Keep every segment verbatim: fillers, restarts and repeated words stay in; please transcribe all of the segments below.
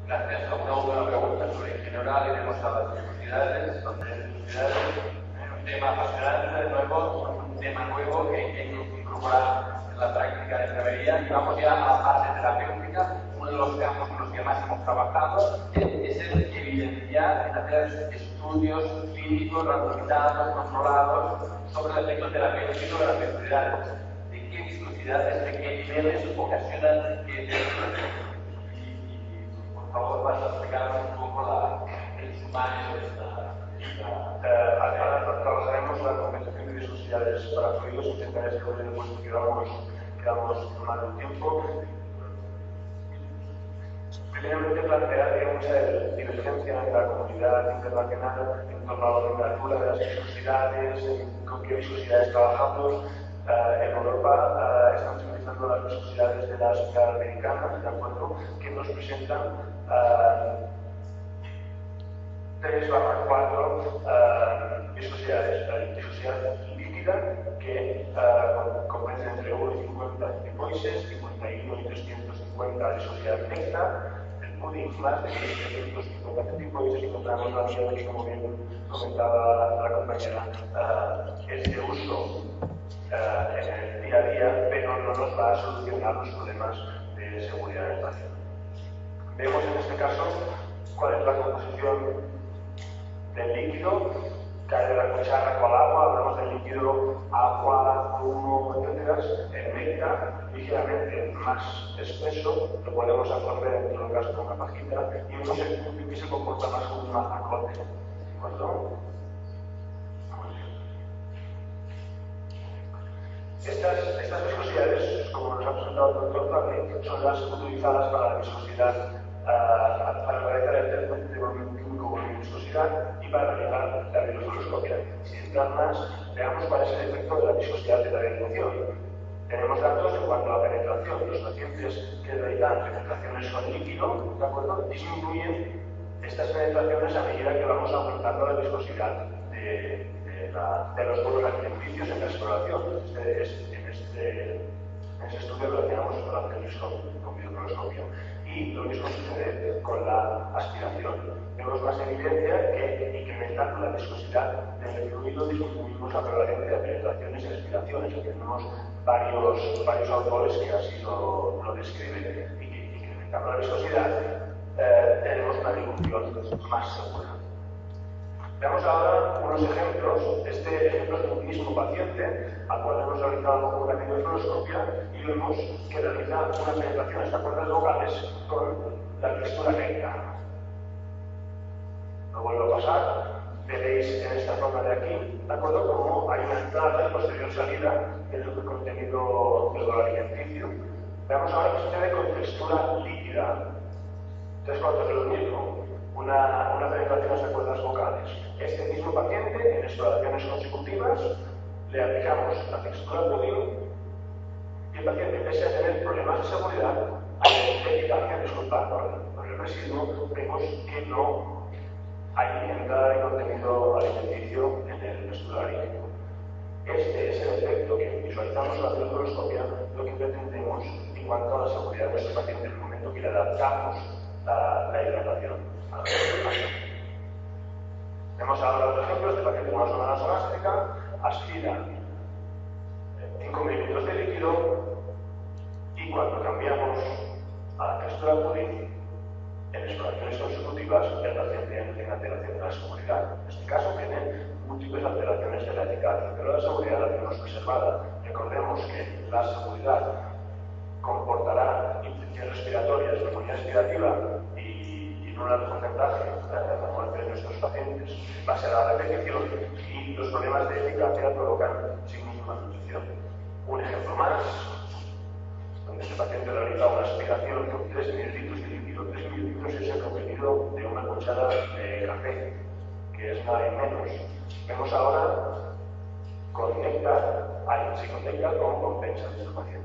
Gracias. A una última pregunta sobre ingeniería oral iremos a las universidades, donde hay universidades, un tema apasionante, nuevo, un tema nuevo que hay que incorporar en la práctica de enfermería. Y vamos ya a la parte terapéutica. Uno de los campos en los que más hemos trabajado es el evidenciar, en hacer estudios clínicos randomizados, controlados, sobre el efecto terapéutico de las enfermedades. ¿De qué viscosidades, de qué niveles ocasionan qué efectos? Por favor, vas a explicarnos un poco la, el sumario de esta... Eh, ahora trabajaremos la compensación de viscosidades para fluidos, intentaré escribir después que quedamos, quedamos mal de tiempo. Primeramente plantear que hay mucha divergencia en la comunidad internacional en torno a la temperatura de las viscosidades, con qué viscosidades trabajamos. Uh, en Europa uh, estamos utilizando las viscosidades de las sociedades americanas, ¿de acuerdo?, que nos presentan uh, tres barra cuatro uh, viscosidades. La viscosidad líquida, que uh, comprende entre uno y cincuenta cipoises, cincuenta y uno y trescientos cincuenta viscosidad mixta. El pudding más de trescientos cincuenta cipoises, y encontramos la mierda que, como bien comentaba la compañera, uh, es de uso Uh, en el día a día, pero no nos va a solucionar los problemas de seguridad en el paciente. Vemos en este caso cuál es la composición del líquido, cae de la cuchara con el agua, hablamos del líquido, agua, zumo, etcétera, en mecta, ligeramente más espeso, lo podemos absorber en todo caso con una pajita, y uno se, que se comporta más como un mazacote, ¿de acuerdo? Estas, estas viscosidades, como nos ha presentado el doctor Fabri, son las utilizadas para la viscosidad, uh, para realizar el test de volumen químico volumen viscosidad y para realizar la virofluoroscopia. Sin entrar más, veamos cuál es el efecto de la viscosidad de la dilución. Tenemos datos en cuanto a la penetración. Los pacientes que realizan penetraciones con líquido, ¿de acuerdo?, disminuyen estas penetraciones a medida que vamos aumentando la viscosidad de, de, la, de los bolos alimenticios en la exploración. Este, este, en, este, en este estudio lo hacíamos exploraciones con, con videofluoroscopio. Y lo mismo sucede con la aspiración. Vemos más evidencia que incrementando la viscosidad del fluido disminuimos la prevalencia de penetraciones y aspiraciones. Aquí tenemos varios, varios autores que así lo, lo describen. Y que incrementando la viscosidad eh, tenemos una dilución más segura. Veamos ahora unos ejemplos. Este ejemplo es de un mismo paciente al cual hemos realizado una videofluoroscopia y vemos que realiza una penetración hasta cuerdas vocales con la textura recta. Lo vuelvo a pasar. Veréis en esta zona de aquí, ¿de acuerdo?, como hay una entrada y posterior salida del contenido del bolo alimenticio. Veamos ahora qué sucede con textura líquida. Tres cuartos de lo mismo. Una, una penetración hasta cuerdas vocales. Este mismo paciente, en exploraciones consecutivas, le aplicamos la textura pudding y el paciente, pese a tener problemas de seguridad, de eficacia, disculpad por, por el residuo, vemos que no hay entrada de contenido alimenticio en el vestuario. Este es el efecto que visualizamos en la videofluoroscopia, lo que pretendemos en cuanto a la seguridad de nuestro paciente en el momento que le adaptamos la, la hidratación. Vemos ahora otro ejemplo. Este paciente con una zona nasogástrica aspira cinco mililitros de líquido y cuando cambiamos a la textura pudding en exploraciones consecutivas el paciente no tiene alteración de la seguridad. En este caso tiene múltiples alteraciones de la eficacia, pero la seguridad la tenemos preservada. Recordemos que la seguridad comportará infecciones respiratorias, neumonía aspirativa y un alto porcentaje de la muerte de nuestros pacientes en base a la repetición, y los problemas de eficacia provocan signos de malnutrición. Un ejemplo más, donde este paciente realiza una aspiración con tres mililitros de líquido. tres mililitros es el contenido de una cuchara de café, que es nada y menos. Vemos ahora con néctar, hay sí con néctar como compensa de estos pacientes.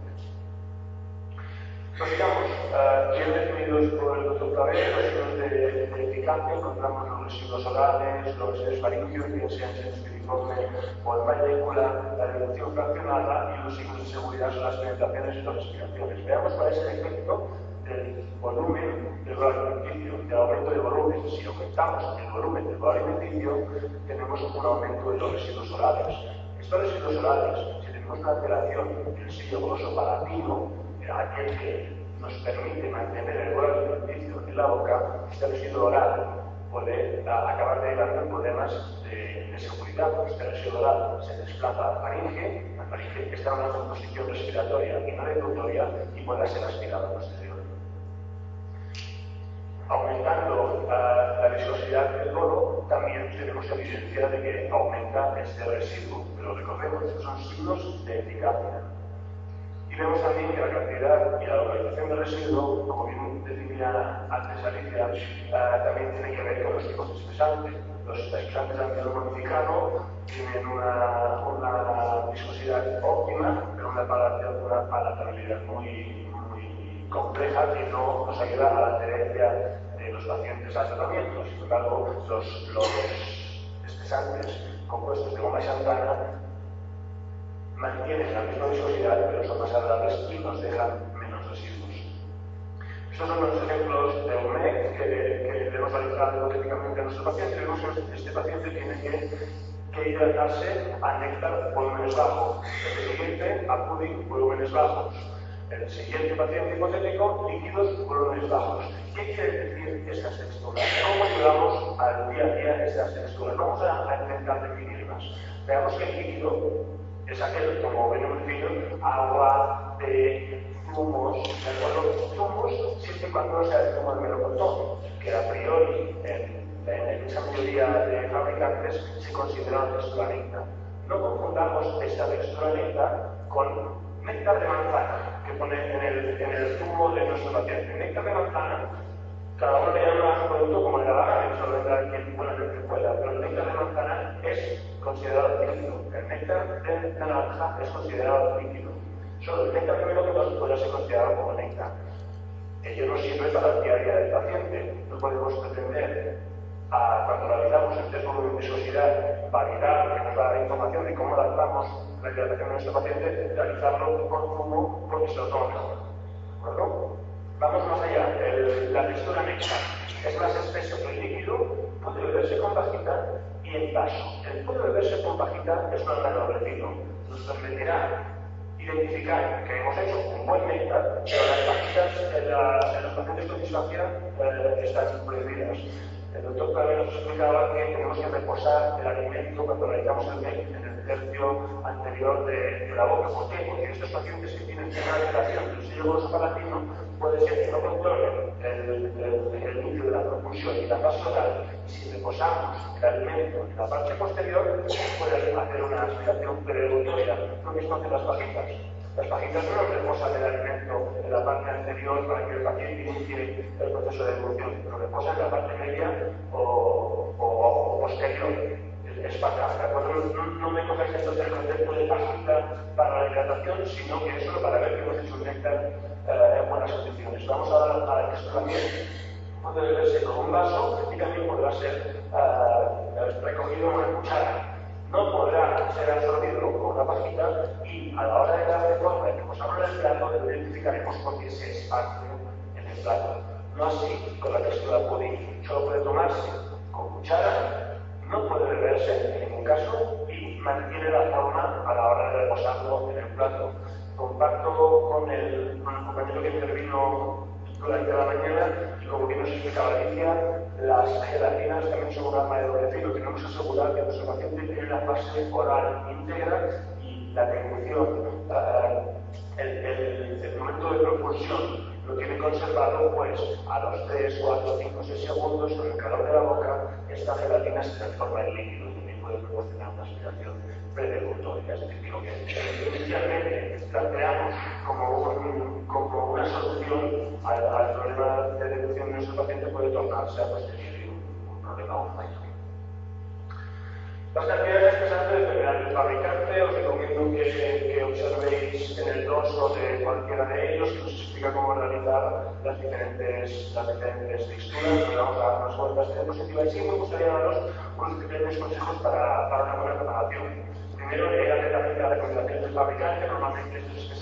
Nos digamos, uh, bien definidos por el doctor Claver, los signos de, de eficacia, encontramos los residuos orales, los residuos faringios, bien sean sensitiviforme o en mayúscula, la reducción fraccionada, y los signos de seguridad son las penetraciones y las respiraciones. Veamos cuál es el efecto del volumen del bolo alimenticio, del aumento de volumen. Si aumentamos el volumen del bolo alimenticio, tenemos un aumento de los residuos orales. Estos residuos orales, si tenemos una alteración del sello gloso palatino, aquel que nos permite mantener el bolo alimenticio en la boca, este residuo oral puede acabar derivando en problemas de, de seguridad. Este residuo oral se desplaza a la faringe, la faringe está en una composición respiratoria y no reclutoria y puede ser aspirada posterior. Aumentando uh, la viscosidad del bolo, también tenemos evidencia de que aumenta este residuo, pero recordemos que son signos de eficacia. Y vemos también que la cantidad y la localización del residuo, como bien definía antes Alicia, uh, también tiene que ver con los tipos de espesante. Los espesantes de ácido monosílico tienen una, una viscosidad óptima, pero una palatabilidad muy, muy compleja que no nos ayuda a la adherencia de los pacientes al tratamiento. Sin embargo, los, los espesantes compuestos de goma xanthana mantienen la misma viscosidad, pero son más agradables y nos dejan menos residuos. Estos son los ejemplos de un M E C que, que debemos realizar hipotéticamente a nuestro paciente. Vemos que este paciente tiene que, que hidratarse a néctar volúmenes bajos. El siguiente a pudding volúmenes bajos. El siguiente paciente hipotético, líquidos volúmenes bajos. ¿Qué quiere decir estas texturas? ¿Cómo ayudamos al día a día estas texturas? Vamos a, a intentar definirlas. Veamos que el líquido es aquel, como venimos diciendo, agua, té, zumos, ¿de acuerdo? Zumos, siempre y cuando no sea el zumo de melocotón, que a priori en, en esa mayoría de fabricantes se considera una textura néctar. No confundamos esta textura néctar con néctar de manzana, que pone en el, en el zumo de nuestro paciente. Néctar de manzana, cada uno le llama a su producto como le da la gana, eso lo vendrá quien buenamente pueda, pero el néctar de manzana es considerado líquido. El néctar de naranja es considerado líquido. Solo el néctar de melocotón puede ser considerado como néctar. Ello no sirve para el día a día del paciente. No podemos pretender, a, cuando realizamos el test de viscosidad, validar, que nos da la información de cómo adaptamos la hidratación de nuestro paciente, realizarlo con zumo porque se lo toma mejor. ¿De acuerdo? Vamos más allá. El, la textura néctar es más espeso que el líquido, puede beberse con pajita y en vaso. El puede beberse con pajita es un anaerobrecino. Nos permitirá identificar que hemos hecho un buen néctar, pero las pajitas en, la, en los pacientes con disfagia eh, están prohibidas. El doctor Clave nos explicaba que tenemos que reposar el alimento cuando realizamos el M E C en el tercio anterior de, de la boca. ¿Por qué? Porque estos pacientes que tienen una alteración del sello gloso palatino puede ser que no controlen el, el, el inicio de la propulsión y la fase oral, y si reposamos el alimento en la parte posterior, puede hacer una aspiración peregutoria. Lo mismo que las pajitas. Las pajitas no reposan el alimento en la parte anterior para que el paciente inicie el proceso de evolución, lo reposan en la parte media o, o, o posterior. Es fatal, ¿de acuerdo? No, no me cojáis entonces el concepto de pajita para la hidratación, sino que es solo para ver que hemos hecho un néctar eh, en buenas condiciones. Vamos a dar a la textura también. Puede beberse con un vaso y también podrá ser uh, recogido en una cuchara. No podrá ser absorbido con una pajita y a la hora de darle forma y reposarlo en el plato, lo identificaremos porque se esparce en el plato. No así con la textura pudding. Solo puede tomarse con cuchara, no puede beberse en ningún caso y mantiene la forma a la hora de reposarlo en el plato. Comparto con el, con el compañero que intervino durante la mañana y como bien nos explicaba Alicia, las gelatinas también son un arma de doble filo. Tenemos que asegurar que nuestro paciente tiene la fase oral íntegra y la ejecución, uh, el, el, el momento de propulsión lo tiene conservado, pues a los tres, cuatro, cinco, seis segundos con el calor de la boca, esta gelatina se transforma en líquido y también puede proporcionar una aspiración predeglutoria. Es decir, lo que inicialmente planteamos como, un, como una solución al, al problema de deducción de nuestro paciente puede tornarse a posteriori un, un problema aún mayor. Las cantidades espesantes dependerán del fabricante. Os recomiendo que, que observéis en el dorso de cualquiera de ellos, que os explica cómo realizar las diferentes, las diferentes texturas. Nos vamos a dar unas vueltas de diapositiva y sí me gustaría daros unos diferentes consejos para, para una buena preparación. Primero, leer atentamente la recomendación del fabricante. Normalmente estos espesantes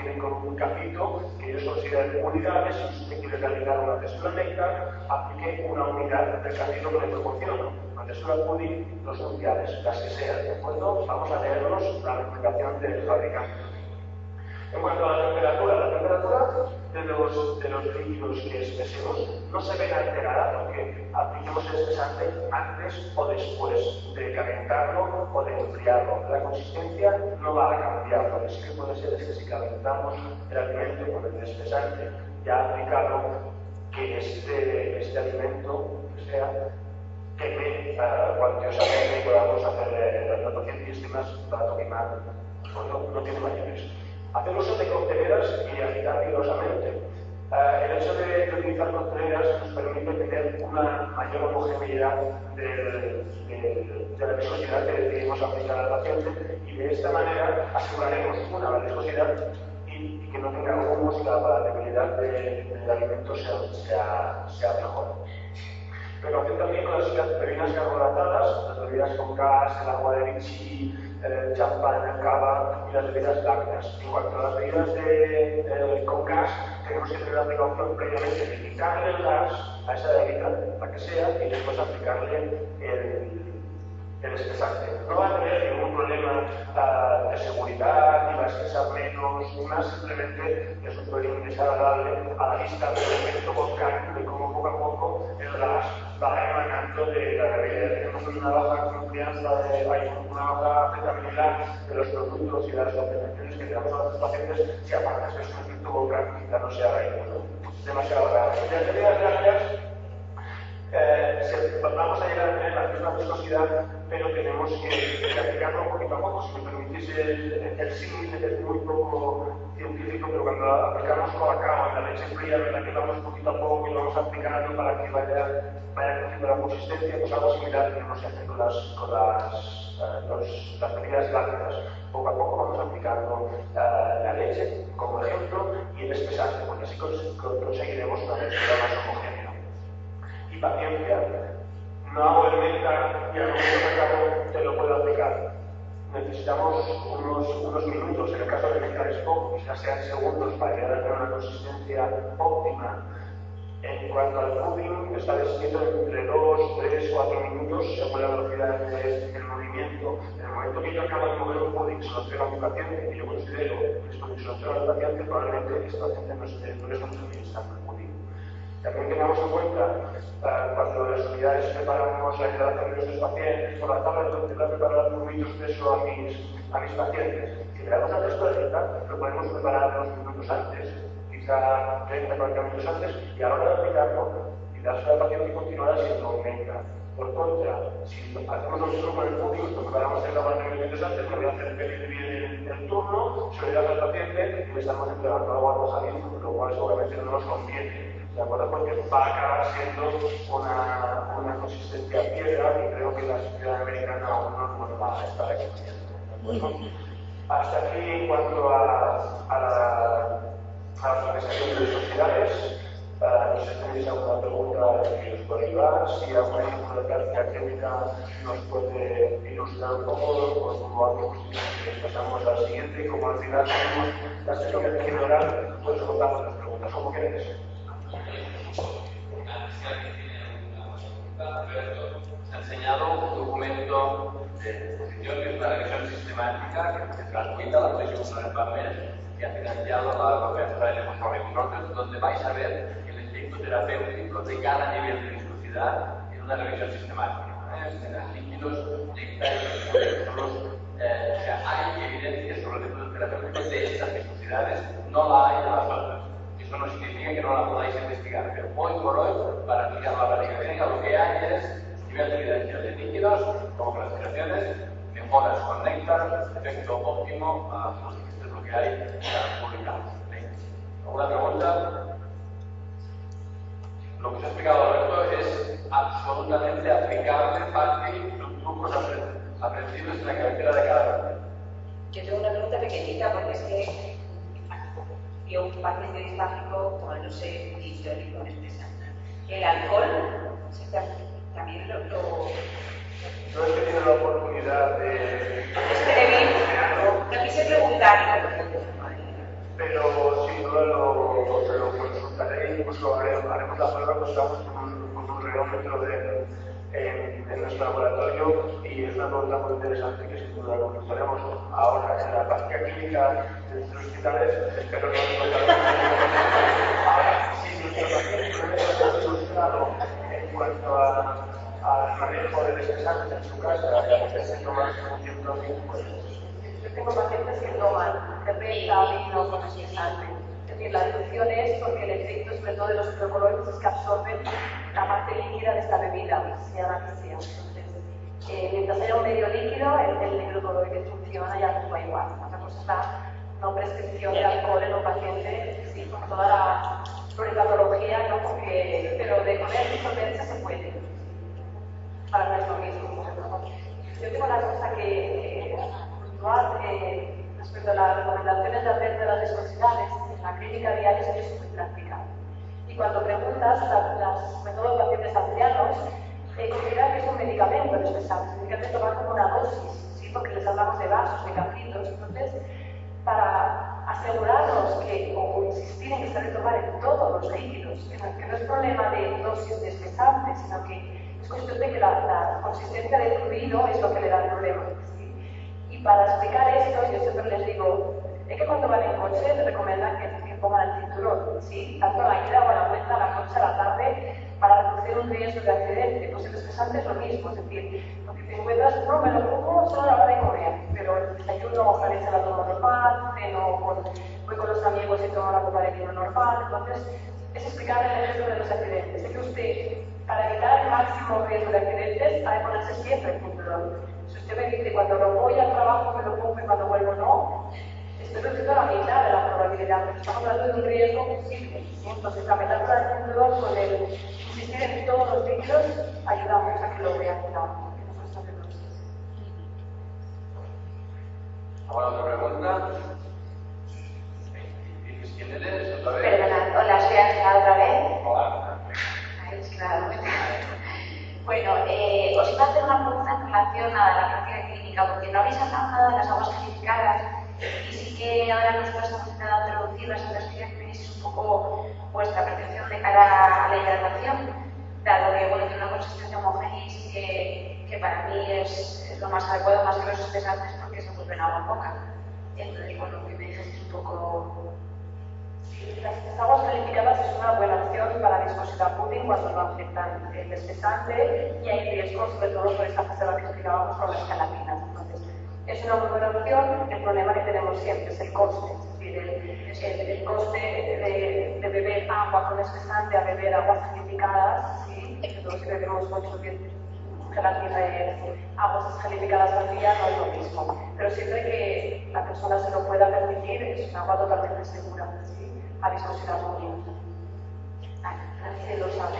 vienen con un capito que ellos consideran unidades. Si usted quiere realizar una textura néctar, aplique una unidad del capito que le proporciona. La textura pudding, dos unidades, las que sean, ¿de acuerdo? Vamos a leernos la recomendación del fabricante. En cuanto a la temperatura, la temperatura de los, de los líquidos que espesemos no se ven alterada porque apliquemos el espesante antes o después de calentarlo o de enfriarlo. La consistencia no va a cambiar. Lo que sí que puede ser es que si calentamos el alimento con el espesante ya aplicado, que este, este alimento sea queme uh, cuantiosamente y podamos hacer eh, la pacientísimas para tomar. No, no tiene mayores. Hacer uso de cocteleras y agitar vigorosamente. Uh, el hecho de, de utilizar cocteleras nos permite tener una mayor homogeneidad de, de, de la viscosidad que decidimos aplicar al paciente y de esta manera aseguraremos una, la viscosidad y, y que no tengamos que la palatabilidad de, del alimento sea, sea, sea mejor. Precaución también con las bebidas carbonatadas, las bebidas con gas, el agua de vichy, el champán, el cava y las bebidas lácteas. En cuanto a las bebidas de, eh, con gas, tenemos que tener la precaución previamente de quitarle el gas a esa bebida, la que sea, y después aplicarle el, el espesante. No va a tener ningún problema uh, de seguridad, ni va a espesar menos, ni más, simplemente es un pelín desagradable a la vista del efecto volcánico de cómo poco a poco el gas va emanando de la bebida. Tenemos una baja confianza, de, hay una baja aceptabilidad de los productos y de las operaciones que damos a los pacientes si aparte es un efecto volcánico ya no sea demasiado grave. Las bebidas lácteas Eh, se, vamos a llegar a tener la misma viscosidad, pero tenemos que, que aplicarlo poquito a poco. Si me permitís el, el símil, es muy poco científico, pero cuando aplicamos colacao en la leche fría, ¿verdad? Que vamos poquito a poco y vamos aplicando para que vaya, vaya creciendo la consistencia, pues algo similar que no se hace con las, con las, uh, los, las bebidas lácteas. Poco a poco vamos aplicando uh, la leche, como ejemplo, y el espesante, porque así cons conseguiremos una textura más homogénea. Y paciencia, no hago el néctar y al momento que acabo te lo puedo aplicar. Necesitamos unos, unos minutos, en el caso de néctar es poco, quizás sean segundos para llegar a tener una consistencia óptima. En cuanto al pudding, está descrito entre dos, tres, cuatro minutos según la velocidad del movimiento. En el momento que yo acabo de mover un pudding, se lo entrego a mi paciente, que yo considero que esto se lo entrego al paciente, probablemente este paciente no esté no está utilizando el pudding. También tengamos en cuenta uh, cuando las unidades preparamos la hidratación de nuestros pacientes, por la tabla de intentar preparar un poquito espeso a mis, a mis pacientes. Si le damos la textura, lo podemos preparar unos minutos antes, quizá treinta a cuarenta minutos antes, y a la hora de aplicarlo, y dárselo al paciente y continuará siendo un néctar. Por contra, si hacemos lo mismo con el pudding, lo preparamos treinta a cuarenta minutos antes, me voy a hacer pedir bien el turno, se lo das al paciente y le estamos entregando algo arrojadizo, lo cual seguramente no nos conviene. ¿De acuerdo? Porque va a acabar siendo una, una consistencia piedra y creo que la sociedad americana aún no nos va a estar reconociendo. Hasta aquí en cuanto a, a la, a la organización de sociedades. Uh, no sé si tenéis alguna pregunta que os pueda ayudar. Si algún ejemplo de práctica clínica nos puede ilustrar un poco, pues como algo que pasamos al siguiente. Como al final tenemos la sesión de general, pues contamos las preguntas. ¿Cómo queréis? Se ha enseñado un documento de exposición que es una revisión sistemática que es gratuita, la podéis usar en papel, que ha financiado la Universidad de Moscú, donde vais a ver el efecto terapéutico de cada nivel de viscosidad en una revisión sistemática. En los líquidos, eh, o sea, hay evidencia sobre el efecto terapéutico de estas viscosidades, no la hay de las otras. Eso no significa que no la podáis investigar, pero hoy por hoy, para aplicar la práctica clínica, lo que hay es nivel de evidencia de líquidos, como clasificaciones, mejoras con néctar, efecto óptimo, uh, esto es lo que hay uh, publicado. ¿Alguna pregunta? Lo que os he explicado Alberto es absolutamente aplicable, fácil, son trucos aprendidos en la cabecera de cada uno. Yo tengo una pregunta pequeñita porque es que yo un paciente disfágico, como no sé, y teórico me expresa. El alcohol también lo, lo... No es que tiene la oportunidad de... Es que le vi, no quise preguntar. pero sin duda lo, lo consultaré, incluso haremos, haremos la prueba, pues vamos con un, con un reómetro de, en, en nuestro laboratorio y es una pregunta muy interesante que sin duda consultaremos. Ahora, en la práctica clínica de nuestros hospitales, espero no encontrar. Ahora, si nuestro paciente no es solucionado en cuanto a al manejo de despesantes en su casa, y a se tomar un tiempo pues, yo tengo pacientes que toman cerveza, vino con despesantes. Es decir, la deducción es porque el efecto, sobre todo de los hidrocoloides, es que absorben la parte líquida de esta bebida, sea la que sea. Entonces, eh, mientras haya un medio líquido, el, el hidrocoloide funciona y actúa igual. Otra cosa es la no prescripción de alcohol en un paciente, sí, con toda la pluripatología, ¿no? Porque, pero de comer disolvente se puede. Para no es lo mismo. Yo tengo una cosa que puntual eh, respecto a las recomendaciones de hacer de las viscosidades en la clínica diaria es muy práctica. Y cuando preguntas a las métodos de pacientes ancianos, eh, consideran que es un medicamento el espesante, tienen que tomar como una dosis, ¿sí? Porque les hablamos de vasos, de capitos. Entonces, para asegurarnos que, o insistir en que se debe tomar en todos los líquidos, que no, que no es problema de dosis de espesante, sino que es cuestión de que la, la consistencia del fluido es lo que le da el problema. ¿Sí? Y para explicar esto, yo siempre les digo, es que cuando van en coche les recomiendan que, que pongan el cinturón, ¿sí? Tanto a la ida o a la vuelta, a la noche, a la tarde, para reducir un riesgo de accidente. Pues el espesante es lo mismo, es decir, lo que te encuentras, no me lo pongo solo a la hora de comer, pero el desayuno ojalá se la tomo normal, ceno con, voy con los amigos y tomo la copa de vino normal. Entonces, es explicar el ejemplo de los accidentes. Es que usted, para evitar el máximo riesgo de accidentes, ha de ponerse siempre el cinturón. Si usted me dice, cuando lo voy al trabajo me lo pongo y cuando vuelvo no, estoy reduciendo la mitad de la probabilidad, porque estamos hablando de un riesgo posible. ¿Sí? Entonces, la metáfora del cinturón con el insistir en todos los líquidos ayuda mucho a que lo vean claro. Ahora otra pregunta. ¿Quién eres otra vez? Perdona, hola, soy Ángela otra vez. Hola. Ahí es claro. Bueno, eh, os iba a hacer una pregunta en relación a la práctica clínica, porque no habéis hablado nada de las aguas calificadas y sí que ahora nosotros estamos intentando introducirlas, entonces quería que me dieseis un poco vuestra percepción de cara a la hidratación, dado que bueno, tiene una consistencia homogénea y sí que, que para mí es, es lo más adecuado, más que los espesantes, porque se vuelven agua poca. Entonces, bueno, que me dijeis un poco. Las aguas calificadas es una buena opción para la viscosidad pudding cuando no afectan el espesante y hay riesgos, sobre todo por esta fase que explicábamos con las gelatinas. Entonces, es una muy buena opción. El problema que tenemos siempre es el coste, es decir, el, el, el coste de, de beber agua con espesante a beber aguas calificadas, ¿sí? Sobre todo si bebemos ocho diez gelatinas, aguas calificadas al día, no es lo mismo. Pero siempre que la persona se lo pueda permitir, es un agua totalmente segura, ¿sí? A viscosidad muy bien. Así lo sabe.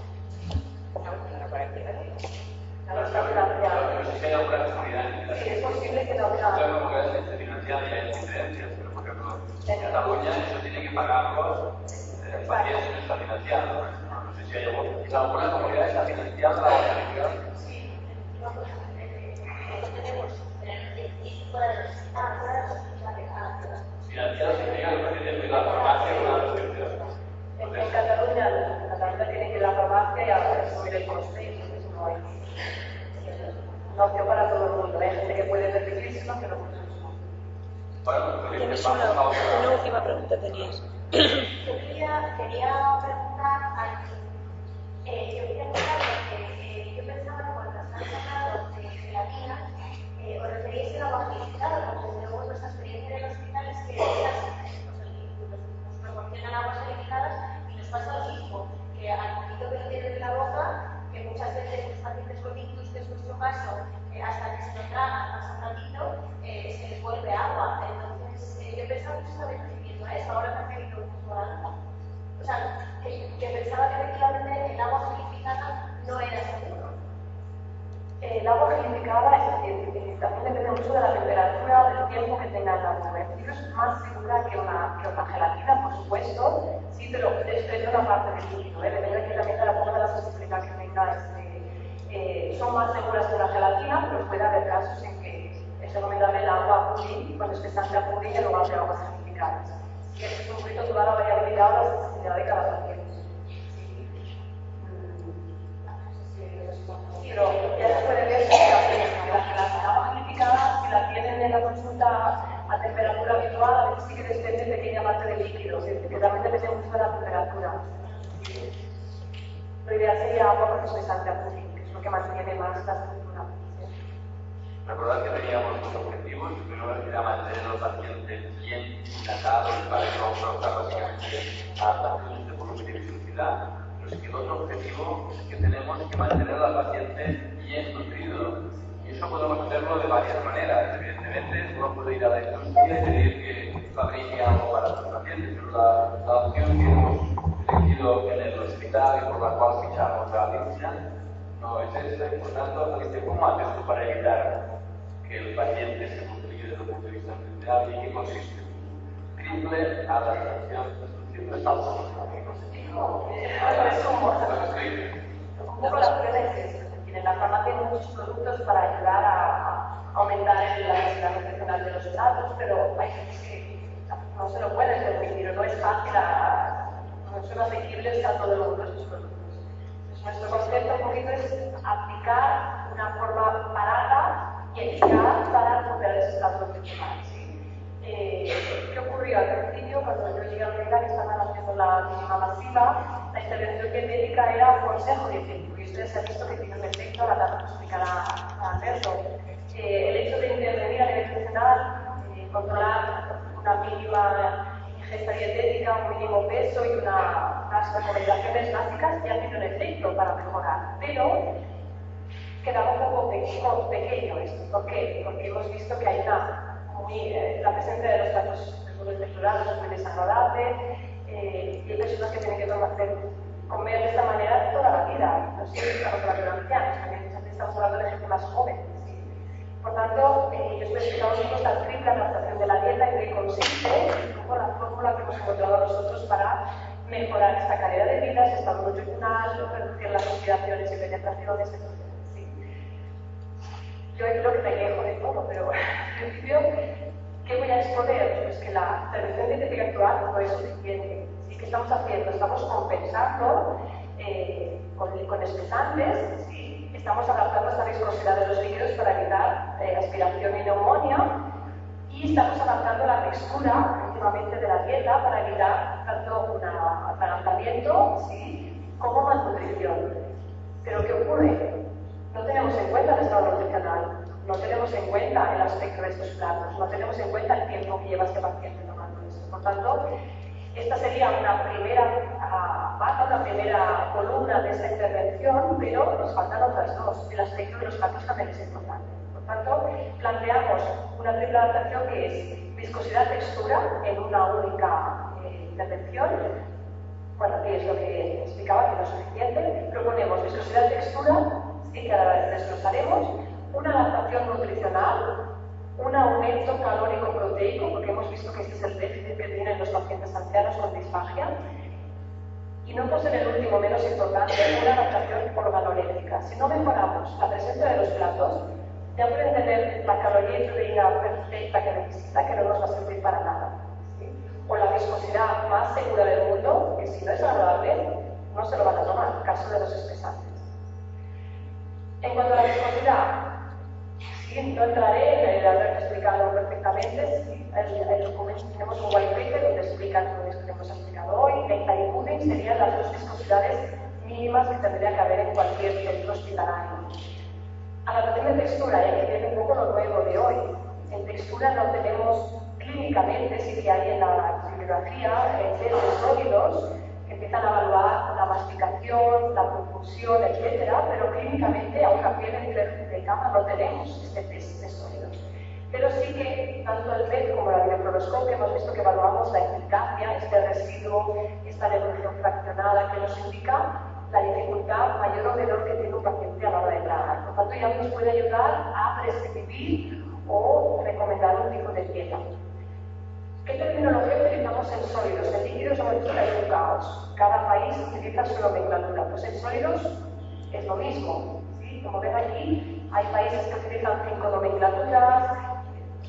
Sí, es posible que no haya. Claro, como que es financiada y hay diferencias, pero por ejemplo, en Cataluña eso tiene que pagarlos el paciente no está financiado. No sé si hay alguna comunidad está financiada la organización. Sí, tenemos fuera de los hospitales. Financiado significa que el paciente tiene la farmacia y una prescripción. En Cataluña, en Cataluña tiene que ir a la farmacia y asumir el coste y entonces no hay. Una opción para todo el mundo. Hay gente que puede permitírselo, pero muchos no. Bueno, pues Tienes vamos una, a otra. una última pregunta, tenías. Yo quería, quería preguntar a eh, yo quería preguntar porque eh, yo pensaba que cuando estás hablando de gelatina, eh, os referíais a la agua calificada, porque luego nuestra experiencia en el hospital es que nos proporcionan aguas calificadas y nos pasa lo mismo, que al poquito que lo tienen en la boca, que muchas veces los pacientes con ictus, que es nuestro caso, eh, hasta que se lo tragan, pasa un ratito, eh, se les vuelve agua. Entonces, eh, yo pensaba que se estaba refiriendo a eso, ahora me ha venido un poco alta. O sea, que, que pensaba que efectivamente el agua gelificada no era seguro. El agua gelificada es decir, también depende mucho de la temperatura, del tiempo que tenga el agua. Es más segura que una, que una gelatina, por supuesto, sí, pero es una parte del líquido. ¿eh? Depende de que también de la forma de la sensibilidad que tenga. Este, eh, son más seguras que una gelatina, pero puede haber casos en que es recomendable el agua pudding, cuando es espesante a pudding en lugar de aguas gelificadas. respeto a toda la variabilidad o la sensibilidad de cada paciente. Pero ya se puede ver que la agua magnificada, si la tienen en la consulta a temperatura habitual, a veces sí que desprende pequeña parte de líquido, es decir, que realmente depende mucho de la temperatura. Lo ideal sería agua profesonizante a cooling, que es lo que mantiene más la estructura. Recordad que teníamos dos objetivos. El primero era mantener a los pacientes bien hidratados para que no provocar básicamente adaptaciones de volumen y viscosidad. Pero sí que el otro objetivo que tenemos es que mantener a los pacientes bien nutridos. Y eso podemos hacerlo de varias maneras. Evidentemente, uno puede ir a la industria y pedir que fabrique algo para sus pacientes, pero la, la opción que hemos elegido en el hospital y por la cual fichamos a Alicia no es esa. Y por tanto, Alicia, ¿cómo haces tú para evitar que el paciente se complique desde el punto de vista nutricional y qué consiste? Triple adaptación, triple salto. Un poco la prueba es esto. En la farmacia hay muchos productos para ayudar a aumentar la densidad nutricional de los platos, pero hay gente que no se lo pueden permitir, no es fácil, a, no son asequibles a todo el mundo estos productos. Entonces, nuestro concepto un poquito es aplicar una forma barata y eficaz para recuperar ese estado nutricional. ¿Sí? Eh, ¿Qué ocurrió al principio? Cuando yo llegué a la unidad que estaban haciendo la mínima masiva, la intervención dietética era un consejo dietético y ustedes han visto que tiene un efecto, ahora tanto nos explicará a Alberto. Eh, el hecho de intervenir a nivel nutricional, eh, controlar una mínima ingesta dietética, un mínimo peso y una, unas recomendaciones básicas ya tiene un efecto para mejorar, pero quedaba un poco pequeño, pequeño esto. ¿Por qué? Porque hemos visto que hay una muy, eh, la presencia de los platos desnaturados es muy desagradable eh, y hay personas que tienen que tomar, comer de esta manera toda la vida. No sé si estamos hablando de ancianos, también estamos hablando de gente más joven. ¿Sí? Por tanto, eh, yo os voy a explicar un poco la triple adaptación de la dieta y qué consiste, y un poco la fórmula que hemos encontrado nosotros para mejorar esta calidad de vida, ese estado nutricional, reducir las oxidaciones y penetraciones, etcétera. Yo creo que me quejo de todo, pero en principio, ¿qué voy a exponer? Pues que la intervención dietética actual no es suficiente. ¿Sí? ¿Qué estamos haciendo? Estamos compensando eh, con, con espesantes, ¿sí? Estamos adaptando esta viscosidad de los líquidos para evitar eh, aspiración y neumonía, y estamos adaptando la textura últimamente de la dieta para evitar tanto un atragantamiento, ¿sí? como malnutrición. Pero ¿qué ocurre? No tenemos en cuenta el estado nutricional, no tenemos en cuenta el aspecto de estos platos, no tenemos en cuenta el tiempo que lleva este paciente tomando esto. Por tanto, esta sería una primera uh, pata, una primera columna de esta intervención, pero nos faltan otras dos. El aspecto de los platos también es importante. Por tanto, planteamos una triple adaptación que es viscosidad-textura en una única eh, intervención. Bueno, aquí es lo que explicaba, que no es suficiente. Proponemos viscosidad-textura, que a la vez desglosaremos, una adaptación nutricional, un aumento calórico proteico, porque hemos visto que este es el déficit que tienen los pacientes ancianos con disfagia, y no por ser el último menos importante, una adaptación organoléptica. Si no mejoramos la presencia de los platos, ya pueden tener la caloría y proteína perfecta que necesita, que no nos va a servir para nada. ¿Sí? O la viscosidad más segura del mundo, que si no es agradable, no se lo van a tomar, caso de los espesantes. En cuanto a la viscosidad, sí, no entraré, el haber explicado perfectamente. Sí, el, el documento, tenemos un white paper donde explica todo esto que hemos explicado hoy. Nectar y pudding serían las dos viscosidades mínimas que tendría que haber en cualquier centro hospitalario. Adaptación de textura, y aquí viene un poco lo nuevo de hoy. En textura no tenemos clínicamente, sí que hay en la bibliografía, en test de sólidos, empiezan a evaluar la masticación, la propulsión, etcétera, pero clínicamente, aunque a pie de cama, no tenemos este test de sólidos. Pero sí que tanto el P E T como la biofluoroscopia hemos visto que evaluamos la eficacia, este residuo, esta devolución fraccionada que nos indica la dificultad mayor o menor que tiene un paciente a la hora de tragar. Por tanto, ya nos puede ayudar a prescribir o recomendar un tipo de dieta. ¿Qué terminología utilizamos en sólidos? En líquidos hemos visto que hay un caos. Cada país utiliza su nomenclatura. Pues en sólidos es lo mismo. ¿Sí? Como ven aquí, hay países que utilizan cinco nomenclaturas,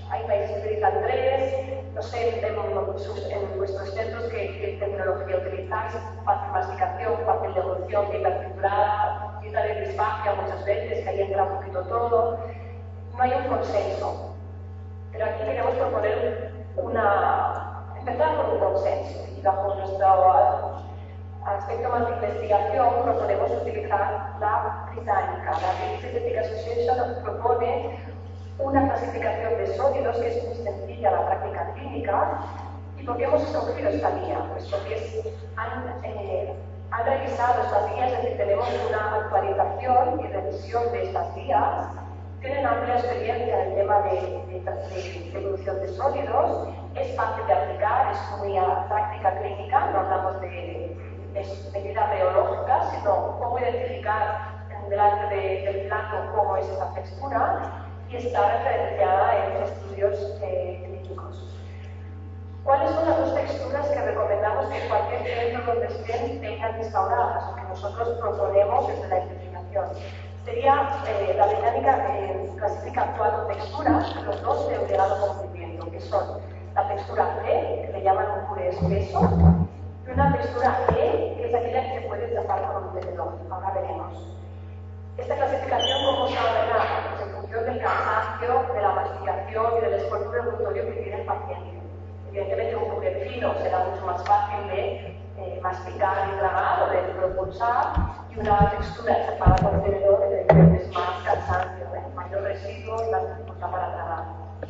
hay países que utilizan tres, no sé, en, en vuestros centros qué, qué tecnología utilizáis, fácil masticación, fácil devolución, dieta triturada, dieta de disfagia muchas veces, que ahí entra un poquito todo. No hay un consenso, pero aquí queremos proponer una, empezar por un consenso y bajo nuestro aspecto más de investigación proponemos utilizar la británica. La British Dietetic Association propone una clasificación de sólidos que es muy sencilla a la práctica clínica. ¿Y por qué hemos escogido esta guía? Pues porque es, han, eh, han revisado estas guías, es decir, tenemos una actualización y revisión de estas guías. Tienen amplia experiencia en el tema de, de, de, de evolución de sólidos, es fácil de aplicar, es muy a práctica clínica, no hablamos de medidas reológicas, sino cómo identificar delante de, del plato cómo es esa textura, y está referenciada en estudios eh, clínicos. ¿Cuáles son las dos texturas que recomendamos que cualquier centro donde estén tengan instauradas, o que nosotros proponemos desde la investigación? Sería, eh, la británica eh, clasifica cuatro texturas, los dos de obligado cumplimiento, que son la textura C, que le llaman un puré espeso, y una textura E, que es aquella que se puede tapar con un tenedor. Ahora veremos. Esta clasificación, ¿cómo se ordena? Pues en función del cansancio, de la masticación y del esfuerzo regulatorio que tiene el paciente. Evidentemente, un puré fino será mucho más fácil de eh, masticar y tragar o de propulsar, y una textura tapada con el tenedor es más cansancio, ¿eh? Mayor residuo y más dificultad para tragar.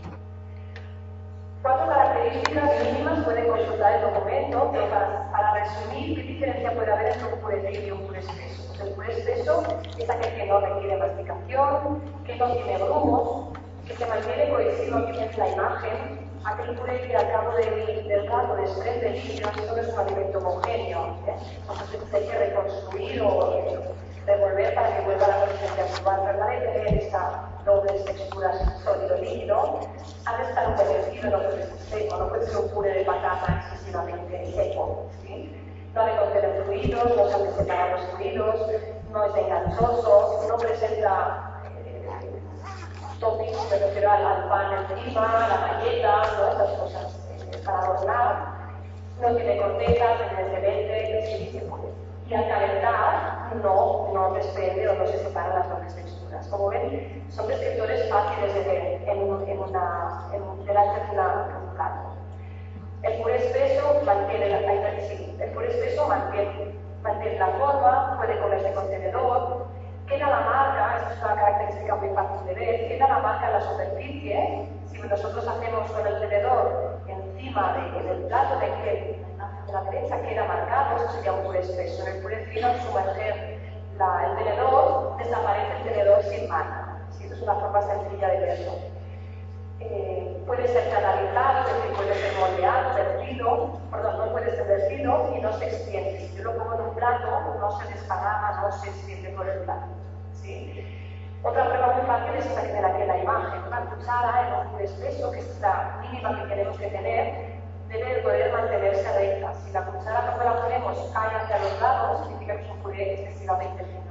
Cuatro características mínimas pueden consultar el documento, pero para, para resumir, ¿qué diferencia puede haber entre un puré fino y un puré espeso? Pues el puré espeso es aquel que no requiere masticación, que no tiene grumos, que se mantiene cohesivo, aquí en la imagen, aquel puré que al cabo del, del rato desprende líquidos, eso no es un alimento homogéneo, ¿eh? Entonces hay que reconstruir o eh, revolver para que vuelva a la consistencia actual. Tratar de tener esta doble textura sólido-líquido, ha de estar humedecido, no puede ser seco, no puede ser un puré de patata excesivamente seco, ¿sí? No ha de contener fluidos, no se han de separar los fluidos, no es enganchoso, no presenta eh, toppings, me refiero al, al pan encima, la galleta, ¿no? Estas cosas eh, para adornar, no tiene corteza, evidentemente, sí, y al calentar no, no desprende o no se separan las dobles texturas. Como ven, son descriptores fáciles de ver en, un, en una, en, delante de un plato. El puré espeso mantiene la, sí, el puré espeso mantiene, mantiene la forma, puede comerse con tenedor, queda la marca, esta es una característica muy fácil de ver, queda la marca en la superficie. Si nosotros hacemos con el tenedor encima de, del plato de que de la derecha queda marcado, eso sería un puré espeso. En el puré fino, al sumerger la, el tenedor, desaparece el tenedor sin marca. ¿Sí? Esto es una forma sencilla de verlo. Eh, puede ser canalizado, es decir, puede ser moldeado, vertido, perdón, no puede ser vertido y no se extiende. Si yo lo pongo en un plato, no se desparrama, no se extiende por el plato. ¿Sí? Otra prueba muy fácil es esta que ven aquí en la imagen. Una cuchara en un puré espeso, que es la mínima que tenemos que tener, debe poder mantenerse recta. Si la cuchara cuando la ponemos cae hacia los lados, significa que es un puré excesivamente fino.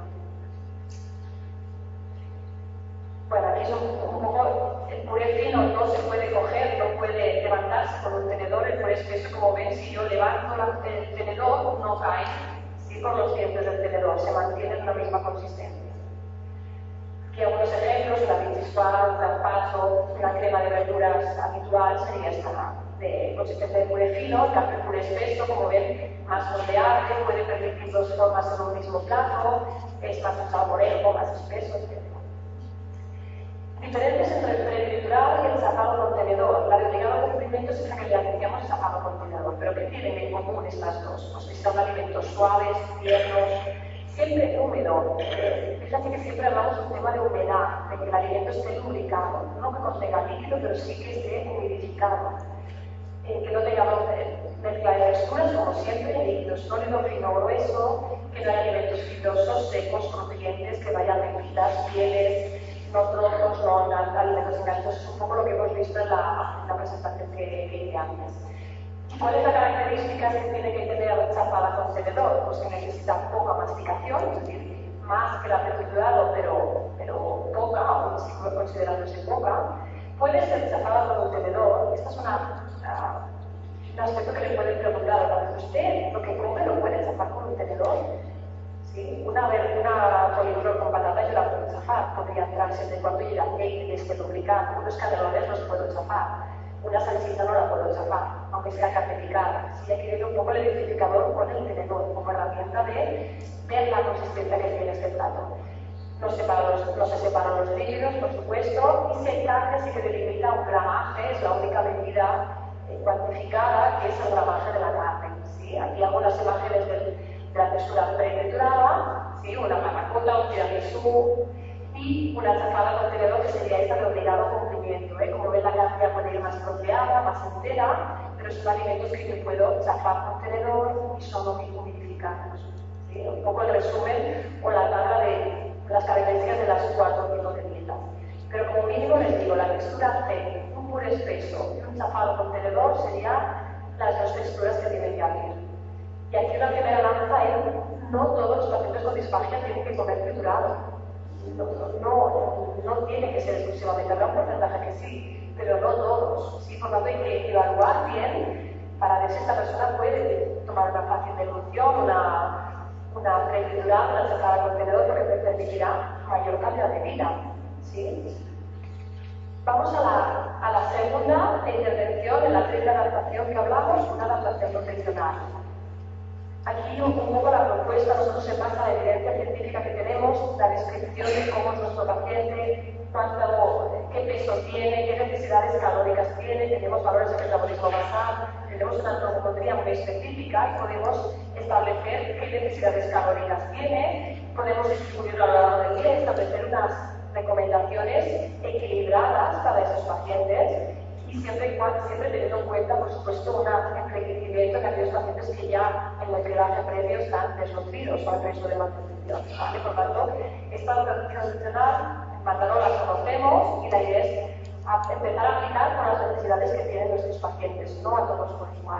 Bueno, aquí es un, un poco, el puré fino no se puede coger, no puede levantarse con un tenedor. El puré espeso, como ven, si yo levanto la, el tenedor, no cae, sí, por los dientes del tenedor, se mantiene en la misma consistencia. Aquí algunos ejemplos: una bichisuar, un gazpacho, una crema de verduras habitual sería esta de consistencia de puré fino. En cambio, el puré espeso, como ven, más moldeable, puede permitir dos formas en un mismo plato, es más saborejo, más espeso, etcétera. Diferencias entre el puré triturado y el chapado con tenedor. La de obligado cumplimiento es la que le asociamos chapado con tenedor, pero ¿qué tienen en común estas dos? Pues que son alimentos suaves, tiernos, siempre húmedo. Eh, fíjate que siempre hablamos de un tema de humedad, de que el alimento esté lubricado, no que contenga líquido, pero sí que esté humidificado. Eh, que no tengamos mezcla de texturas, como siempre, líquido sólido, fino, grueso, que no haya alimentos fibrosos, secos, crujientes, que vayan mezcladas, pieles, no trozos, no alimentos enganchosos. Es un poco lo que hemos visto en la, en la presentación que, que hice antes. ¿Cuál es la característica que tiene que tener chapada con tenedor? Pues que necesita poca masticación, es decir, más que la triturado, pero, pero poca, aún sigue considerándose poca. puede ser chafada con un tenedor. Esta es una, una, un aspecto que le pueden preguntar a la vez. ¿Usted lo que come lo puede chafar con un tenedor? ¿Sí? Una, una coliflor con patata yo la puedo chafar, podría entrar siempre y cuando llegue aceite y esté lubricante. Unos canelones los puedo chafar. Una salchicha no la puedo chafar, aunque sea carne picada. Sí, hay que ver un poco el identificador con el tenedor como herramienta de ver la consistencia que tiene este plato. No, separa los, no se separan los líquidos, por supuesto, y se carne sí que delimita un gramaje, es la única medida eh, cuantificada que es el gramaje de la carne. ¿Sí? Aquí algunas imágenes del, de la textura pretriturada, ¿sí? Una panacota, un tiramisú y una chafada con tenedor que sería esta de obligado cumplimiento. ¿eh? Como ven, la carne ya puede ir más troceada, más entera, pero son alimentos que yo puedo chafar con tenedor y son humidificados. ¿Sí? Un poco el resumen o la tabla de las características de las cuatro tipos de dietas. Pero como mínimo les digo, la textura C, un puré espeso y un chafado con tenedor serían las dos texturas que tienen que haber. Y aquí la primera lanza es, no todos los pacientes con disfagia tienen que comer triturado. No, no, no tiene que ser exclusivamente, habrá un porcentaje que sí, pero no todos. ¿Sí? Por lo tanto, hay que evaluar bien para ver si esta persona puede tomar una fácil devolución, una una pretriturada, una chafada con tenedor, porque te permitirá mayor calidad de vida. ¿Sí? Vamos a la, a la segunda intervención en la triple adaptación que hablamos, una adaptación nutricional. Aquí un poco la propuesta, nosotros se basa la evidencia científica que tenemos, la descripción de cómo es nuestro paciente, cuánto, qué peso tiene, qué necesidades calóricas tiene, tenemos valores de metabolismo basal, tenemos una antropometría muy específica y podemos establecer qué necesidades calóricas tiene, podemos distribuirlo a lo largo del día y establecer unas recomendaciones equilibradas para esos pacientes y siempre, siempre teniendo en cuenta, por supuesto, un enriquecimiento en aquellos pacientes que ya en el triaje previo están desnutridos o al riesgo de malnutrición. ¿Vale? Por lo tanto, esta adaptación nutricional en Mataró las conocemos y la idea es empezar a aplicar con las necesidades que tienen nuestros pacientes, no a todos por igual.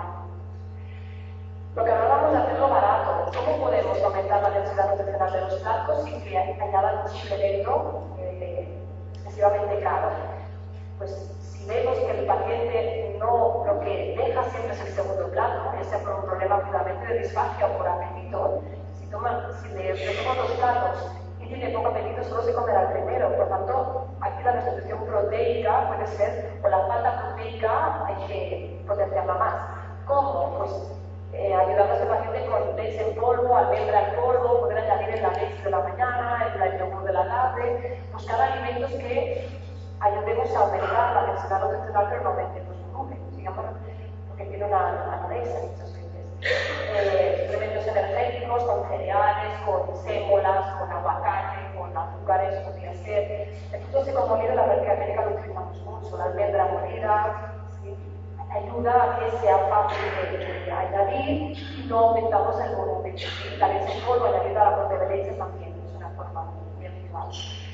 Lo que hablábamos de hacerlo barato, ¿cómo podemos aumentar la densidad nutricional de los platos sin que añadan un suplemento eh, excesivamente caro? Pues si vemos que el paciente no, lo que deja siempre es el segundo plato, ya sea por un problema puramente de disfagia o por apetito, si, toma, si le ponemos dos platos y tiene poco apetito, solo se comerá el primero. Por tanto, aquí la restitución proteica puede ser, o la falta proteica hay que potenciarla más. ¿Cómo? Pues eh, ayudando a este paciente con leche en polvo, almendra en polvo, poder añadir en la leche de la mañana, en el yogur de la tarde, buscar alimentos que ayudemos a aumentar la densidad nutricional, pero no aumentemos el volumen, digamos, porque tiene una anorexia muchas veces. Eh, suplementos energéticos con cereales, con sémolas, con aguacate, con azúcares, podría ser. El fruto seco molido, la verdad que en América lo utilizamos mucho, la almendra molida, ¿sí? Ayuda a que sea fácil de, de añadir y no aumentamos el volumen. ¿Sí? La leche en polvo añadida a la propia de leche también es una forma muy habitual.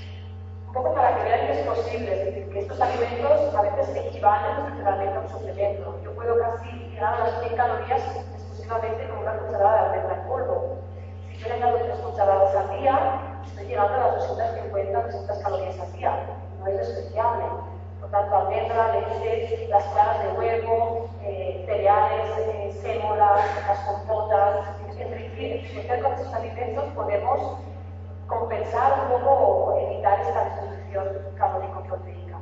Un poco para que vean que es posible, es decir, que estos alimentos a veces equivalen nutricionalmente a un suplemento. Yo puedo casi llegar a las cien calorías exclusivamente con una cucharada de almendra en polvo. Si yo le añado tres cucharadas al día, estoy llegando a las doscientas cincuenta a trescientas calorías al día. No es despreciable. Por tanto, almendra, leche, las claras de huevo, eh, cereales, eh, sémolas, las compotas, enriquecer con estos alimentos podemos compensar un poco o evitar esta disminución calórico-proteica.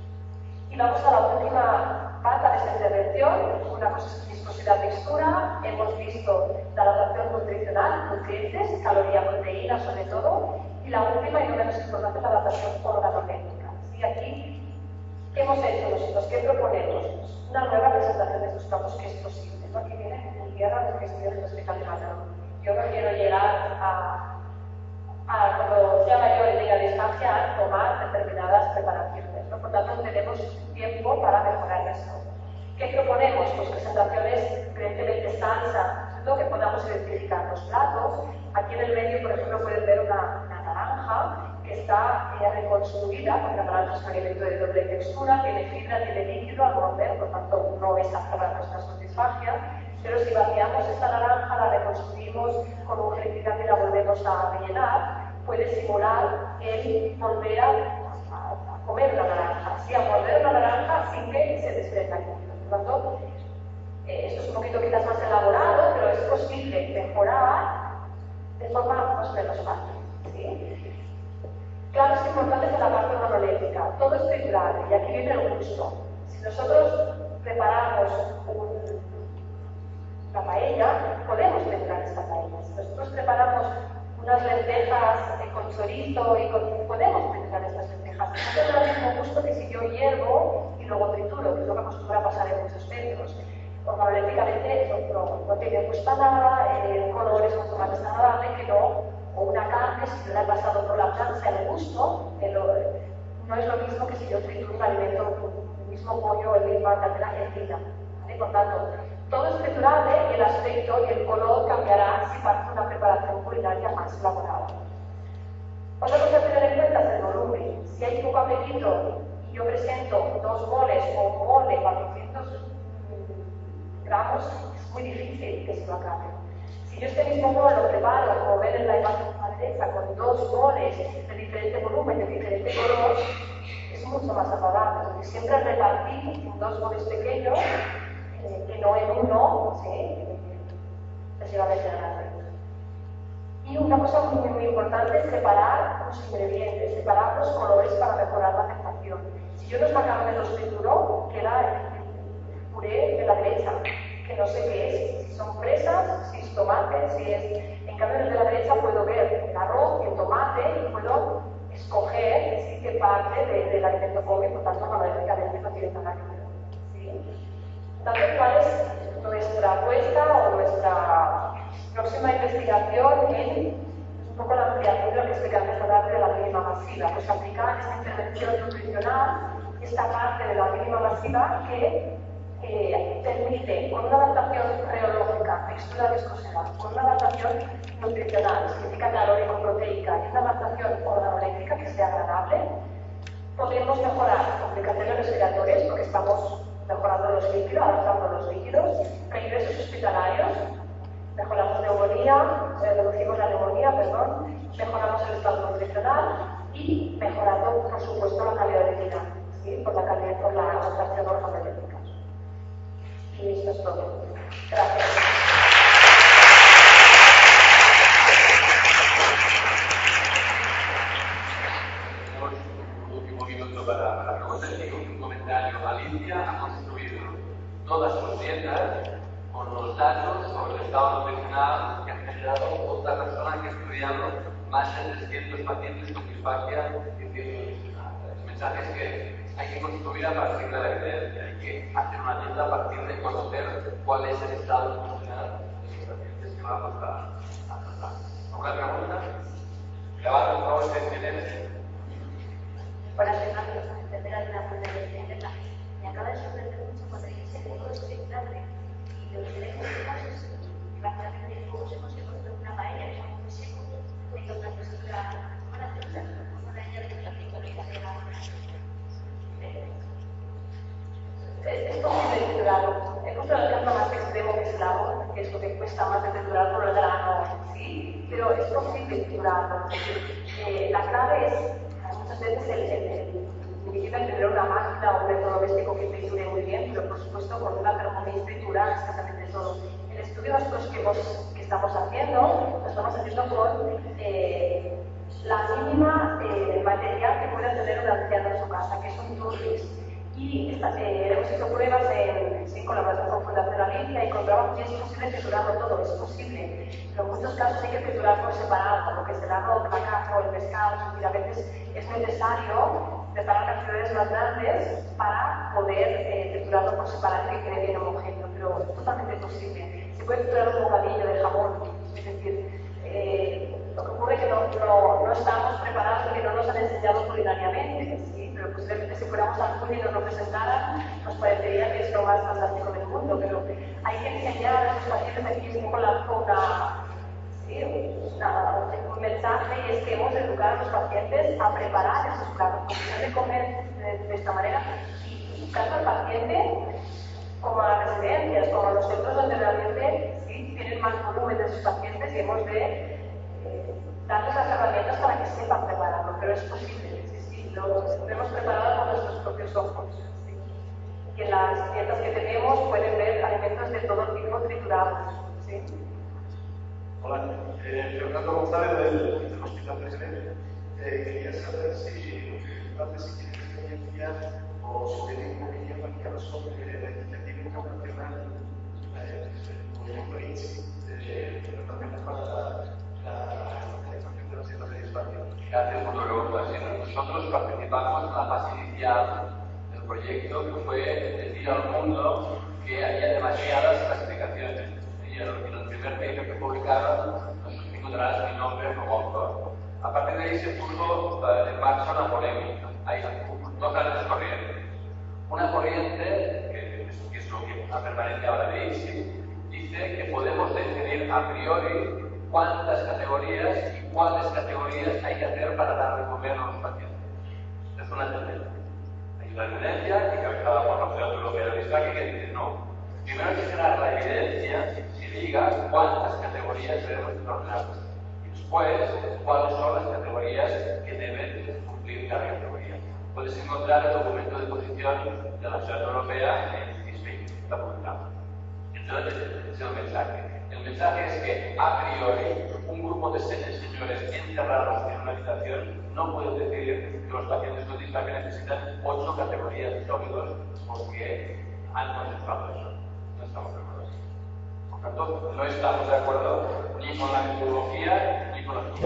Y vamos a la última pata de esta intervención, una viscosidad textura. Hemos visto la adaptación nutricional, nutrientes, caloría, proteína sobre todo, y la última y no menos importante, la adaptación organoléctrica. ¿Sí? Aquí, ¿qué hemos hecho nosotros? ¿Qué proponemos? Una nueva presentación de estos campos que es posible. ¿No? Aquí viene el guerra de gestión del hospital de Mataró. Yo no quiero llegar a A, cuando sea mayor y tenga distancia, a tomar determinadas preparaciones, ¿no? Por tanto, tenemos tiempo para mejorar esto. ¿Qué proponemos? Pues presentaciones evidentemente salsa, lo que podamos identificar los platos. Aquí en el medio, por ejemplo, pueden ver una, una naranja que está eh, reconstruida, porque la naranja es un alimento de doble textura, tiene fibra, tiene líquido al romper, por tanto no es apta para nuestras disfagia. Pero si vaciamos esta naranja, la reconstruimos con un glicida y la volvemos a rellenar, puede simular el volver a, a, a comer una naranja, sí a morder una naranja sin que se desprenda el líquido. Por lo tanto, eh, esto es un poquito quizás más elaborado, pero es posible mejorar de forma más o menos fácil. ¿Sí? Claves importantes de la parte organoléptica. Todo es triturable y aquí viene el gusto. Si nosotros preparamos un, una paella, podemos triturar esta paella. Si nosotros preparamos unas lentejas eh, con chorizo y con... podemos triturar estas lentejas. No tendrá el mismo gusto que si yo hiervo y luego trituro, que es lo que acostumbra a pasar en muchos centros. Organolépticamente no, no, no tiene gusto nada, el color es mucho más desagradable que no, o una carne, si yo la he pasado por la plancha, el gusto, el, no es lo mismo que si yo trituro un alimento, el mismo pollo, el mismo carne argentina. ¿Vale? Por tanto, todo es triturable y el aspecto y el color cambiará si parte de una preparación culinaria más elaborada. Otra cosa a tener en cuenta es el volumen. Si hay poco apetito y yo presento dos boles o un mole, cuatrocientos gramos, es muy difícil que se lo acabe. Si yo este mismo bol lo preparo, como ven en la imagen a la derecha, con dos boles de diferente volumen, de diferente color, es mucho más agradable, porque siempre repartir en dos boles pequeños, eh, que no en uno, ¿sí? Excesivamente grande. Y una cosa muy, muy importante es separar los ingredientes, separar los colores para mejorar la aceptación. Si yo los macarrones los trituro, queda el puré de la derecha, que no sé qué es, si son fresas, si es tomate, si es... En cambio, desde la derecha puedo ver el arroz y el tomate y puedo escoger ¿sí? qué parte de, del alimento come, por tanto, organolépticamente no tiene nada que ver. ¿Sí? Entonces, ¿cuál es nuestra apuesta o nuestra próxima investigación en un poco la ampliación de lo que explicaba esta tarde de la mínima masiva? Pues aplicar esta intervención nutricional, esta parte de la mínima masiva que eh, permite, con una adaptación reológica, textura viscosidad, con una adaptación nutricional, significa calórico-proteica, y una adaptación organoléptica que sea agradable, podemos mejorar complicaciones respiratorias porque estamos mejorando los líquidos, adaptando los líquidos, reingresos hospitalarios, mejoramos neumonía, eh, reducimos la neumonía, perdón, mejoramos el estado nutricional y mejorando, por supuesto, la calidad de vida, ¿sí? por la calidad, por la adaptación organoléptica. Y esto es todo. Gracias. Un último minuto para la pregunta y un comentario. Alicia ha construido todas sus dietas con los datos sobre el estado nutricional que han generado otra persona que ha estudiado más de trescientos pacientes con disfagia y nutricional. El mensaje es que hay que construir a partir de la evidencia, hay que hacer una dieta a partir de conocer cuál es el estado nutricional de los pacientes que vamos a, a tratar. ¿Alguna pregunta? Levanta por favor en silencio. Para empezar, a entender alguna parte de la dieta, me acaba de sorprender mucho cuando dice que todo es triturable y lo que tenemos en casos rápidamente cómo se consigue construir una paella que es muy seco, y otra textura una textura, una paella de la textura. Es posible triturarlo. He puesto el ejemplo más extremo que es el agua, que es lo que cuesta más de triturar por el grano, sí, pero es posible triturarlo. Eh, la clave es, muchas veces, el, el, el, necesita tener una máquina o un electrodoméstico que triture muy bien, pero por supuesto con una Thermomix tritura exactamente todo. El estudio nosotros que, hemos, que estamos haciendo, lo estamos haciendo con eh, la mínima eh, material que pueda tener un anciano en su casa, que es un Turris. Y esta, eh, hemos hecho pruebas en, en colaboración con Fundación Alicia y encontramos que es posible triturarlo todo, es posible. Pero en muchos casos hay que triturar por separado, lo que es el arroz, la caza o el pescado. Es decir, a veces es necesario preparar cantidades más grandes para poder eh, triturarlo por separado y que quede bien homogéneo, pero es totalmente posible. Se puede triturar un bocadillo de jamón, es decir, eh, lo que ocurre es que no, no, no estamos preparados porque no nos han enseñado culinariamente, ¿sí? Pero posiblemente si fuéramos al cine y nos lo presentaran, nos parecería que es lo más fantástico del mundo, pero hay que enseñar a los pacientes aquí un poco la, una, ¿sí? una, un mensaje, y es que hemos de educar a los pacientes a preparar esos platos, porque se debe comer de, de esta manera, y tanto al paciente como a las residencias, como a los centros donde realmente ¿sí? tienen más volumen de sus pacientes, y hemos de eh, darles las herramientas para que sepan prepararlo, pero es posible, sí, sí, los tenemos preparada con nuestros propios ojos. ¿Sí? Que las dietas que tenemos pueden ver alimentos de todo tipo triturados. ¿Sí? Hola, eh, Fernando González del, del Hospital de Geneve. Eh, quería saber si los si tienen experiencia o si tienen opinión marcada sobre la iniciativa internacional, eh, por ejemplo, I N S I, eh, pero también para la, la organización de las dietas de España. Gracias por tu pregunta. Sí, nosotros participamos en la fase inicial del proyecto, que fue decir al mundo que había demasiadas clasificaciones. Y en el primer paper que publicaron nos encontrarás mi nombre como autor. A partir de ahí se puso uh, en marcha una polémica. Hay dos grandes corrientes. Una corriente, que es, que es lo que la permanencia ahora de I N S I, dice que podemos decidir a priori cuántas categorías y cuáles categorías hay que hacer para dar de comer a los pacientes. Es una tendencia. Hay una tendencia que cabezada por la Sociedad Europea de Dislexia que dice no. Primero hay que generar la evidencia si diga cuántas categorías debemos ordenar. Y después, cuáles son las categorías que deben cumplir cada categoría. Puedes encontrar el documento de posición de la Sociedad Europea en Dislexia, está publicado. Entonces, ese es el mensaje. El mensaje es que, a priori, un grupo de señores encerrados en una habitación no puede decidir que los pacientes con dislexia necesitan ocho categorías de sólidos porque han consensuado eso. No estamos de acuerdo. Por tanto, no estamos de acuerdo ni con la metodología ni con los números.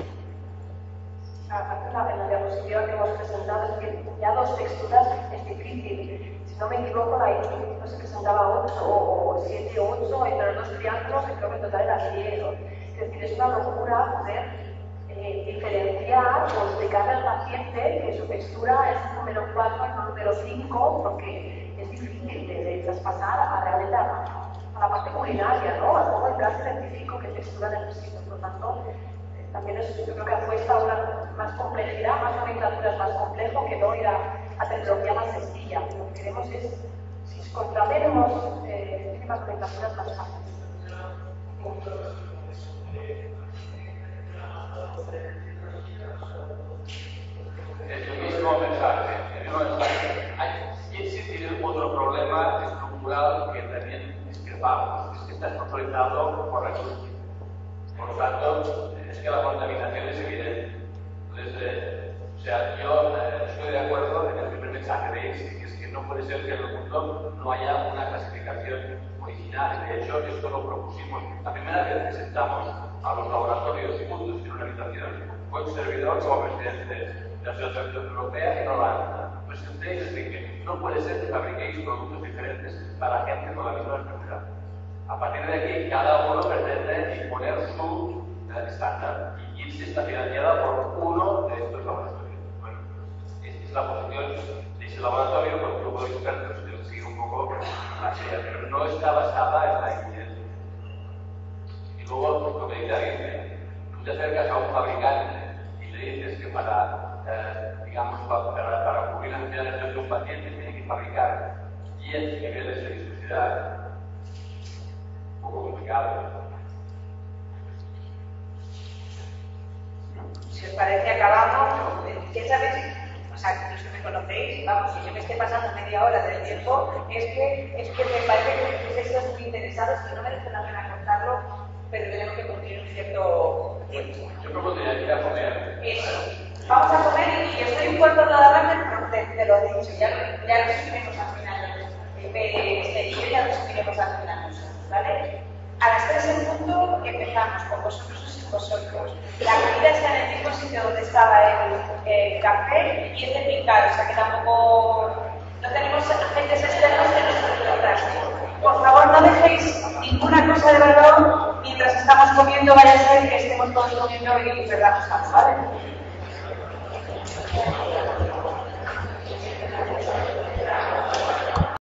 Aparte, en la diapositiva que hemos presentado es que ya dos texturas es difícil. Si no me equivoco, la I N S I no se presentaba ocho o siete o ocho entre los dos triángulos, y creo que en total era diez. Es decir, es una locura poder eh, diferenciar o explicarle al paciente que su textura es un número cuatro y no un número cinco, porque es difícil de, de traspasar a realmente a, a la parte culinaria, ¿no? A todo el caso científico que textura necesita. Por lo tanto, eh, también es, yo creo que apuesta a una más complejidad, más nomenclatura es más complejo que no ir a, a tecnología más sencilla. Lo que queremos es, si contratenemos, eh, tiene más nomenclaturas más fáciles. Es el mismo mensaje. El mismo mensaje. Hay, existe otro problema estructural que también discrepamos, es que está sponsorizado por recursos. Por lo tanto, es que la contaminación es evidente. Entonces, eh, o sea, yo eh, estoy de acuerdo en el primer mensaje de I N S I, que es que no puede ser que en el mundo no haya una clasificación original. De hecho, esto lo propusimos. La primera vez que sentamos a los laboratorios juntos en una habitación fue un servidor como presidente de la Sociedad Europea en Holanda. Presenté y les dije, no puede ser que fabriquéis productos diferentes para gente con la misma enfermedad. A partir de aquí, cada uno pretende imponer su uh, estándar y I N S I está financiada por uno de estos laboratorios. Bueno, esta es la posición de ese laboratorio con un grupo de expertos que sigue un poco la idea, pero no está basada en la evidencia. Y luego, lo que dice alguien, tú te acercas a un fabricante y le dices que para, eh, digamos, para, para cubrir las necesidades de un paciente tiene que fabricar diez niveles de viscosidad. Un poco complicado. Si os parece, acabamos. ¿Qué sabéis? O sea, los que me conocéis, vamos, si yo me esté pasando media hora del tiempo, es que, es que me parece que estáis muy interesados y no merece la pena contarlo, pero tenemos que cumplir un cierto tiempo. Yo propondría ir a comer. Eso. Vamos a comer y estoy un cuarto de hora de, de lo dicho. Ya, ya lo subiremos al final. Este, yo ya lo subiremos al final. ¿Vale? A las tres en punto empezamos con vosotros y sin vosotros. La comida está en el mismo sitio donde estaba el, el café y es de picar, o sea que tampoco no tenemos agentes externos que nos contrasten. Por favor, no dejéis ninguna cosa de valor mientras estamos comiendo, vaya a ser que estemos todos comiendo y perdamos algo, ¿vale?